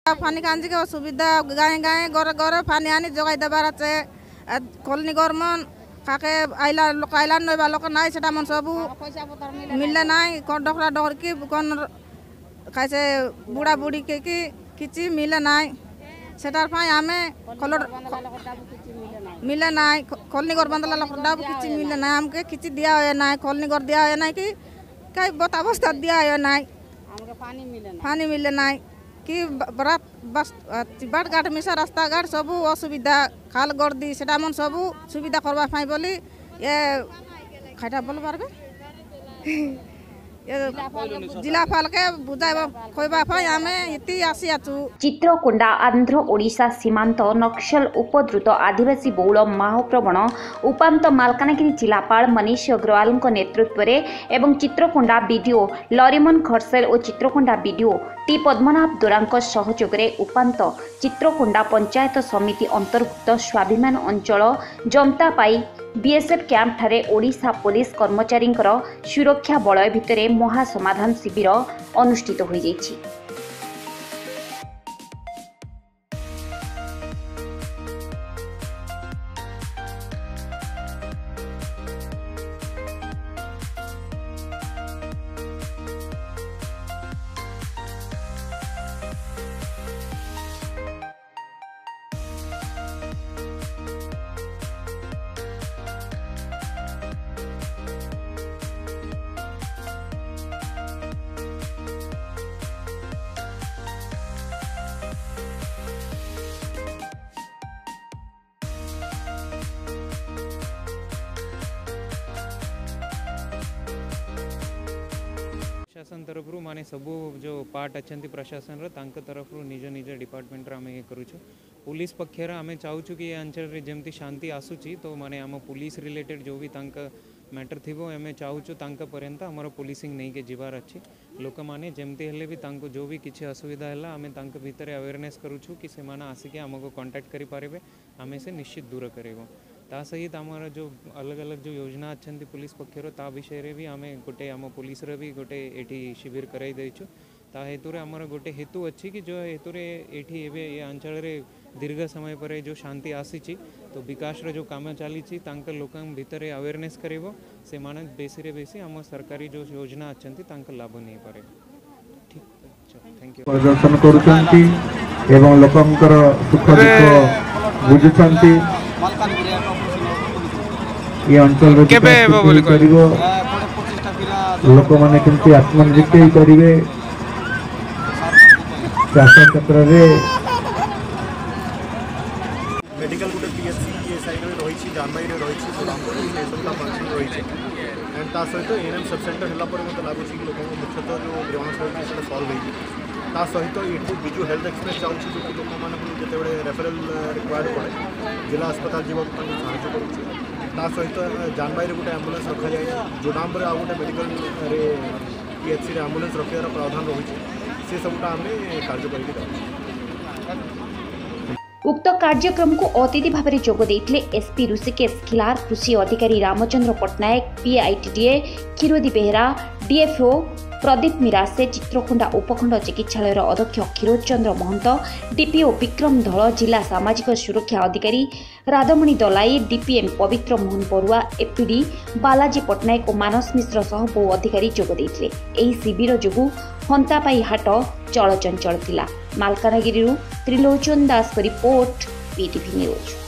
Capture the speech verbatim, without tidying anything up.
पानी कांजी के सुविधा गाए गाए घर घर पानी आनी जगाई देवार আছে कॉलोनी गवर्नमेंट काके आइला लोक आइला नय बालोक नाय सेटा मन सब मिलले नाय कोन डकरा डर की कोन कैसे बुढ़ा बुढ़ी के की किछि मिले नाय सेटार पाई आमे कलर मिले नाय कॉलोनी घर बंदला लखडा किछि मिले नाय हमके किछि दिया होय नाय कॉलोनी घर दिया होय नाय कि काई बता अवस्था दिया होय नाय हमके पानी मिले नाय पानी मिले नाय कि बरात बस बाट घाट मिसा रास्ता घाट सब असुविधा खाल गर्दी सेटा मन सब सुविधा करबा पाई बोली ये खाटा बोल पारबे जिला फाल के बुझाइबा खोइबा पाई आमे इति आसी आछु। चित्रकोंडा आंध्र ओडिशा सीमांत नक्सल उपद्रुत आदिवासी बहुल महाप्रवण उपांत मालकानगिरी जिलापाल मनीष अग्रवाल नेतृत्व एवं चित्रकोंडा बीडीओ लरिमन खरसेल और चित्रकोंडा बीडीओ टी पद्मनाभ दोरा सहयोग में उपांत चित्रकोंडा पंचायत समिति अंतर्भुक्त स्वाभिमान अंचल जमतापाई बीएसएफ कैंप ठारे ओडिशा पुलिस कर्मचारी सुरक्षा बलय भितर महासमाधान शिविर अनुष्ठित हो जाइछि। प्रशासन तरफ माने सबू जो पार्ट अच्छा प्रशासन तांक तरफ निज निज डिपार्टमेंट आम ये करूँ पुलिस पक्षर आम चाहूँ कि अंचल जमती शांति आसूची तो माने आम पुलिस रिलेटेड जो भी तांक मैटर थी आम चाहूँ तांक पर्यंत आमर पुलिसिंग नहीं के जीवार अच्छी लोक मैंने जमती हेल्ले भी तांको जो भी किसी असुविधा है आम तांक भितर अवेयरनेस करूँ कि से आसिक आमको कांटेक्ट करि पारिबे आम से निश्चित दूर करेबो ता सहित आमर जो अलग अलग जो योजना अच्छा पुलिस पक्षर ता विषय रे भी आम गोटे आम पुलिस भी गोटे एठी शिविर कराई देछु ता हेतु रे आमर गोटे हेतु अच्छी कि जो हेतु रे एठी एबे ये अंचल रे दीर्घ समय पर जो शांति आसीची तो विकास रो जो काम चली तांक लोकन भितर अवेयरनेस करिवो से माने बेसी रे बेसी आम सरकारी जो योजना अच्छा तांक लाभ नहीं पारे। ठीक थैंक यू। प्रदर्शन करूछंती एवं लोकंकर सुख दुख बुझुछंती ये अंचल लोक मैंने केमती आत्मनिर्भर करेंगे चाष क्षेत्र में मेडिकल गोटे पीएचसी ये साइड में रही जानबाई में रही रही एंड ता सहित एएनएम सब सेंटर है मत लगुच कि लोक मुख्यतः जो ग्रीवांस रही सल्व हो सहित ये विजु हेल्थ एक्सप्रेस चाहूँ जो लोक मैंने जिते रेफरेल रिक्वायर्ड पड़े जिला अस्पताल जीवन साहय करुँ सहित जानबाई गोटे आंबुलांस रखा जाए जोडाम आउ गोटे मेडिकल पीएचसी आंबुलांस रखार प्रावधान रही से सबूटा आम कार्य कर उक्त कार्यक्रम को अतिथि भाव में जोग देते एसपी ऋषिकेश खिलार कृषि अधिकारी रामचंद्र पट्टनायक पीआईटीडीए क्षीरोदी बेहेरा डीएफओ प्रदीप मिरासे चित्रकोंडा उपखंड चिकित्सालय अध्यक्ष क्षीरोद चंद्र महंत डीपीओ विक्रम धल जिला सामाजिक सुरक्षा अधिकारी राधामणि दलाई डीपीएम पवित्र मोहन बरुआ एपीडी बालाजी पट्टनायक और मानस मिश्र सह बहु अधिकारी जोग देते एही शिविर जोगु हंतापाई हाट चलचंचल थिला। Malkangiri Trilochan Das report PTV news.